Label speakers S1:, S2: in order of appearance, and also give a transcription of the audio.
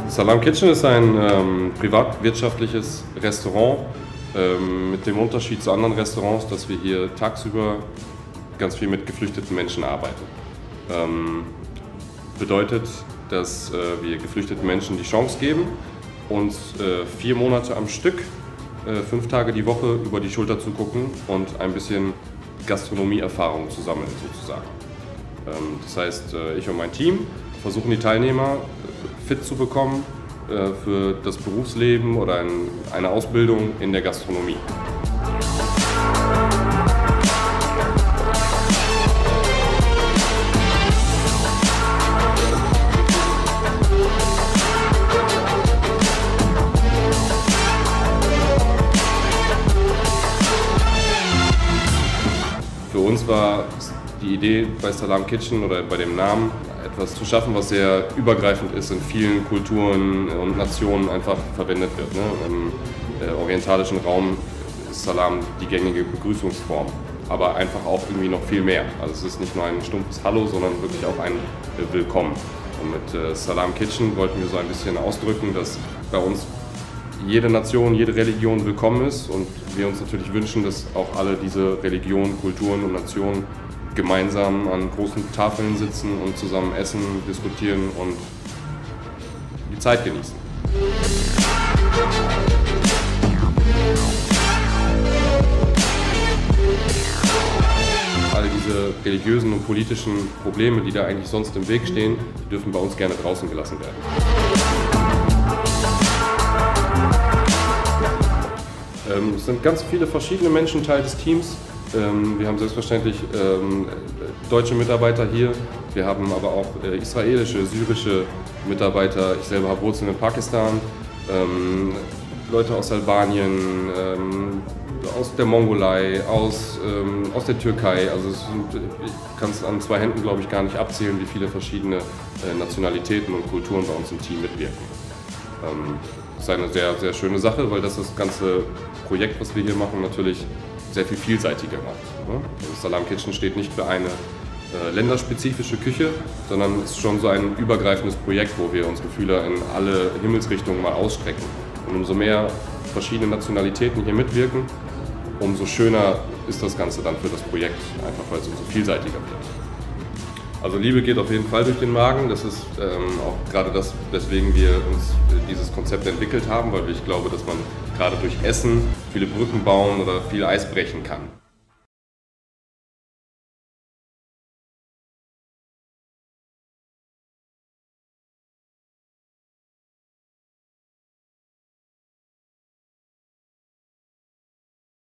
S1: Salam Kitchen ist ein privatwirtschaftliches Restaurant mit dem Unterschied zu anderen Restaurants, dass wir hier tagsüber ganz viel mit geflüchteten Menschen arbeiten. Bedeutet, dass wir geflüchteten Menschen die Chance geben, uns 4 Monate am Stück, 5 Tage die Woche über die Schulter zu gucken und ein bisschen Gastronomieerfahrung zu sammeln sozusagen. Das heißt, ich und mein Team versuchen die Teilnehmer fit zu bekommen für das Berufsleben oder eine Ausbildung in der Gastronomie. Für uns war die Idee bei Salam Kitchen oder bei dem Namen etwas zu schaffen, was sehr übergreifend ist, in vielen Kulturen und Nationen einfach verwendet wird. Im orientalischen Raum ist Salam die gängige Begrüßungsform, aber einfach auch irgendwie noch viel mehr. Also es ist nicht nur ein stumpfes Hallo, sondern wirklich auch ein Willkommen. Und mit Salam Kitchen wollten wir so ein bisschen ausdrücken, dass bei uns jede Nation, jede Religion willkommen ist und wir uns natürlich wünschen, dass auch alle diese Religionen, Kulturen und Nationen gemeinsam an großen Tafeln sitzen und zusammen essen, diskutieren und die Zeit genießen. All diese religiösen und politischen Probleme, die da eigentlich sonst im Weg stehen, dürfen bei uns gerne draußen gelassen werden. Es sind ganz viele verschiedene Menschen Teil des Teams. Wir haben selbstverständlich deutsche Mitarbeiter hier, wir haben aber auch israelische, syrische Mitarbeiter. Ich selber habe Wurzeln in Pakistan, Leute aus Albanien, aus der Mongolei, aus der Türkei. Also ich kann es an 2 Händen, glaube ich, gar nicht abzählen, wie viele verschiedene Nationalitäten und Kulturen bei uns im Team mitwirken. Das ist eine sehr, sehr schöne Sache, weil das ganze Projekt, was wir hier machen, natürlich sehr viel vielseitiger macht. Salam Kitchen steht nicht für eine länderspezifische Küche, sondern ist schon so ein übergreifendes Projekt, wo wir unsere Fühler in alle Himmelsrichtungen mal ausstrecken. Und umso mehr verschiedene Nationalitäten hier mitwirken, umso schöner ist das Ganze dann für das Projekt, einfach weil es umso vielseitiger wird. Also Liebe geht auf jeden Fall durch den Magen, das ist auch gerade das, weswegen wir uns dieses Konzept entwickelt haben, weil ich glaube, dass man gerade durch Essen viele Brücken bauen oder viel Eis brechen kann.